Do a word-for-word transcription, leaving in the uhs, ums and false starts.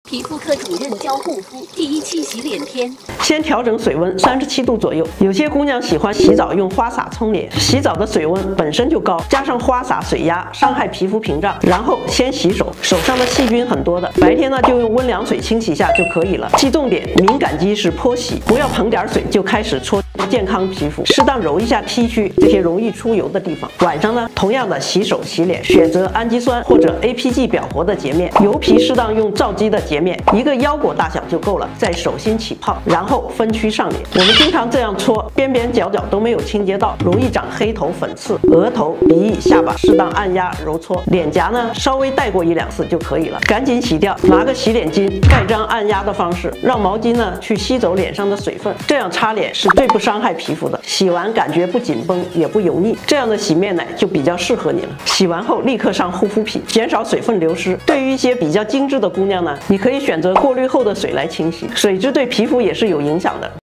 皮肤科主任教护肤第一期洗脸篇。 先调整水温三十七度左右。有些姑娘喜欢洗澡用花洒冲脸，洗澡的水温本身就高，加上花洒水压伤害皮肤屏障。然后先洗手，手上的细菌很多的，白天呢就用温凉水清洗下就可以了。记重点，敏感肌是泼洗，不要捧点水就开始搓健康皮肤，适当揉一下 T 区这些容易出油的地方。晚上呢，同样的洗手洗脸，选择氨基酸或者 A P G 表活的洁面，油皮适当用皂基的洁面，一个腰果大小就够了。在手心起泡，然后分区上脸。我们经常这样搓，边边角角都没有清洁到，容易长黑头、粉刺。额头、鼻翼、下巴适当按压揉搓，脸颊呢稍微带过一两次就可以了。赶紧洗掉，拿个洗脸巾盖章按压的方式，让毛巾呢去吸走脸上的水分，这样擦脸是最不伤害皮肤的。洗完感觉不紧绷也不油腻，这样的洗面奶就比较适合你了。洗完后立刻上护肤品，减少水分流失。对于一些比较精致的姑娘呢，你可以选择过滤后的水来清洗，水质对皮肤也是有影响的。